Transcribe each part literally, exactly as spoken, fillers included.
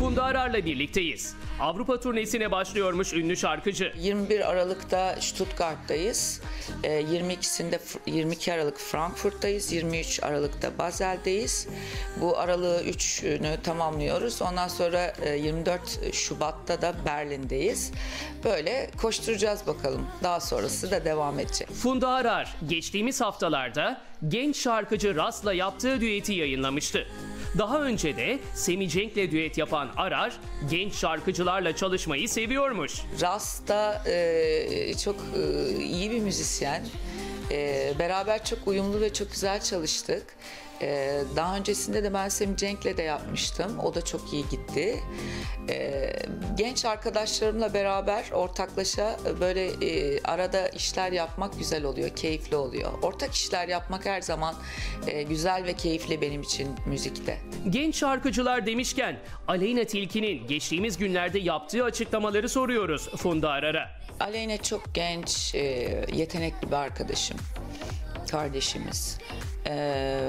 Funda Arar'la birlikteyiz. Avrupa turnesine başlıyormuş ünlü şarkıcı. yirmi bir Aralık'ta Stuttgart'tayız. yirmi ikisinde yirmi iki Aralık Frankfurt'tayız. yirmi üç Aralık'ta Basel'deyiz. Bu aralığı üçünü tamamlıyoruz. Ondan sonra yirmi dört Şubat'ta da Berlin'deyiz. Böyle koşturacağız bakalım. Daha sonrası da devam edecek. Funda Arar geçtiğimiz haftalarda genç şarkıcı Ras'la yaptığı düeti yayınlamıştı. Daha önce de Semi Cenk'le düet yapan Arar, genç şarkıcılarla çalışmayı seviyormuş. Ras da e, çok e, iyi bir müzisyen. E, beraber çok uyumlu ve çok güzel çalıştık. E, daha öncesinde de ben Semi Cenk'le de yapmıştım. O da çok iyi gitti. E, genç arkadaşlarımla beraber ortaklaşa böyle e, arada işler yapmak güzel oluyor, keyifli oluyor. Ortak işler yapmak her zaman e, güzel ve keyifli benim için müzikte. Genç şarkıcılar demişken Aleyna Tilki'nin geçtiğimiz günlerde yaptığı açıklamaları soruyoruz Funda Arar'a. Aleyna çok genç, e, yetenekli bir arkadaşım, kardeşimiz. E,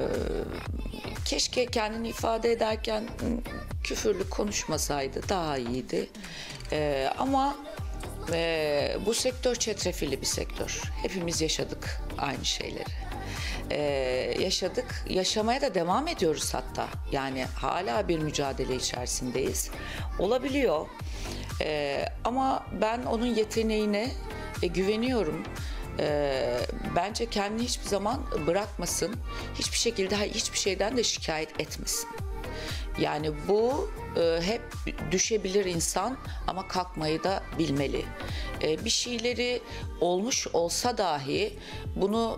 keşke kendini ifade ederken küfürlü konuşmasaydı, daha iyiydi. E, ama e, bu sektör çetrefilli bir sektör. Hepimiz yaşadık aynı şeyleri. Ee, yaşadık, yaşamaya da devam ediyoruz hatta. Yani hala bir mücadele içerisindeyiz. Olabiliyor. Ee, ama ben onun yeteneğine e, güveniyorum. Ee, bence kendini hiçbir zaman bırakmasın. Hiçbir şekilde, hiçbir şeyden de şikayet etmesin. Yani bu e, hep düşebilir insan ama kalkmayı da bilmeli. E, bir şeyleri olmuş olsa dahi bunu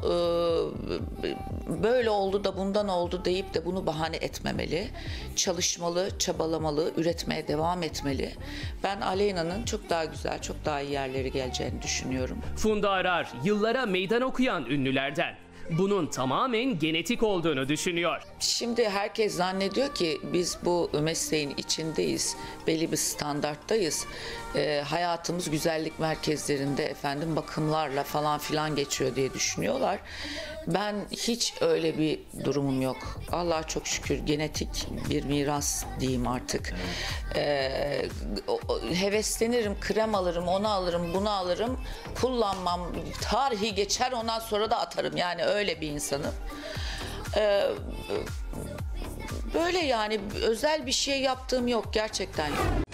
e, böyle oldu da bundan oldu deyip de bunu bahane etmemeli. Çalışmalı, çabalamalı, üretmeye devam etmeli. Ben Aleyna'nın çok daha güzel, çok daha iyi yerlere geleceğini düşünüyorum. Funda Arar yıllara meydan okuyan ünlülerden. Bunun tamamen genetik olduğunu düşünüyor. Şimdi herkes zannediyor ki biz bu mesleğin içindeyiz, belli bir standarttayız. E, hayatımız güzellik merkezlerinde efendim bakımlarla falan filan geçiyor diye düşünüyorlar. Ben hiç öyle bir durumum yok. Allah'a çok şükür genetik bir miras diyeyim artık. E, o, o, heveslenirim, krem alırım, onu alırım, bunu alırım. Kullanmam, tarihi geçer, ondan sonra da atarım. Yani öyle bir insanım. Ee, böyle yani özel bir şey yaptığım yok, gerçekten yok.